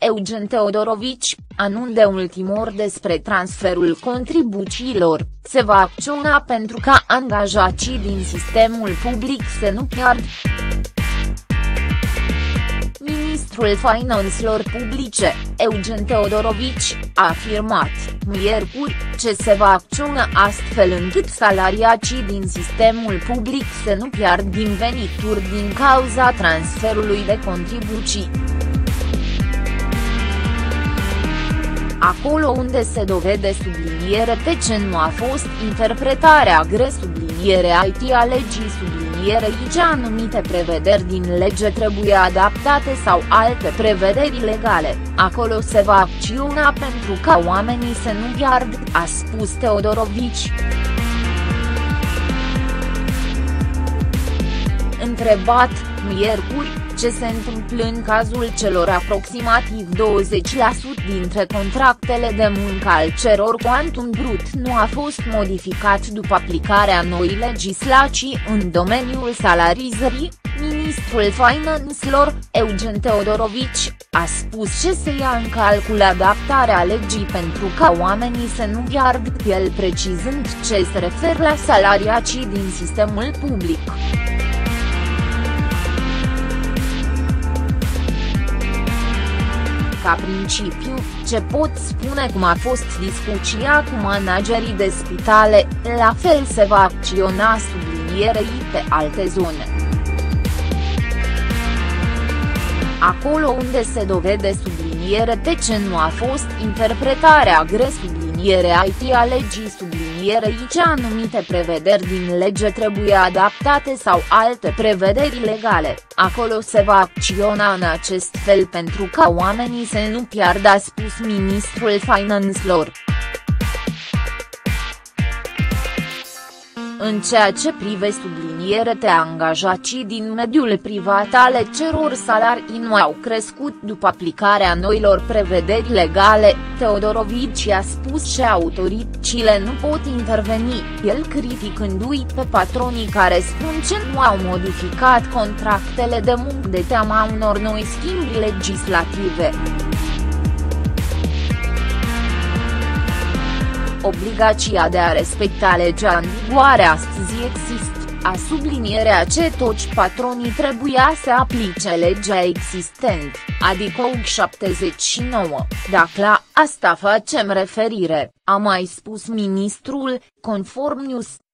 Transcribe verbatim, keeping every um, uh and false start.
Eugen Teodorovici, anunț de ultimor despre transferul contribuțiilor, se va acționa pentru ca angajații din sistemul public să nu piardă. Ministrul Finanțelor Publice, Eugen Teodorovici, a afirmat, miercuri, ce se va acționa astfel încât salariații din sistemul public să nu piardă din venituri din cauza transferului de contribuții. Acolo unde se dovede subliniere de ce nu a fost interpretarea gre subliniere I T a legii subliniere I ce anumite prevederi din lege trebuie adaptate sau alte prevederi legale, acolo se va acționa pentru ca oamenii să nu piardă, a spus Teodorovici. Întrebat, miercuri, ce se întâmplă în cazul celor aproximativ douăzeci la sută dintre contractele de muncă al căror cuantum brut nu a fost modificat după aplicarea noii legislații în domeniul salarizării, ministrul Finanțelor, Eugen Teodorovici, a spus ce se ia în calcul adaptarea legii pentru ca oamenii să nu piardă, el precizând ce se referă la salariații din sistemul public. Ca principiu, ce pot spune cum a fost discuția cu managerii de spitale, la fel se va acționa sublinierei pe alte zone. Acolo unde se dovede subliniere de ce nu a fost interpretarea gre subliniere I T a legii sublinierei ce anumite prevederi din lege trebuie adaptate sau alte prevederi legale, acolo se va acționa în acest fel pentru ca oamenii să nu piardă, a spus ministrul Finanțelor. În ceea ce privește subliniere de angajații din mediul privat ale căror salarii nu au crescut după aplicarea noilor prevederi legale, Teodorovici a spus că autoritățile nu pot interveni, el criticându-i pe patronii care spun că nu au modificat contractele de muncă de teama unor noi schimbări legislative. Obligația de a respecta legea în vigoare astăzi există, a sublinierea ce toți patronii trebuia să aplice legea existentă, adică U G șaptezeci și nouă, dacă la asta facem referire, a mai spus ministrul, conform News.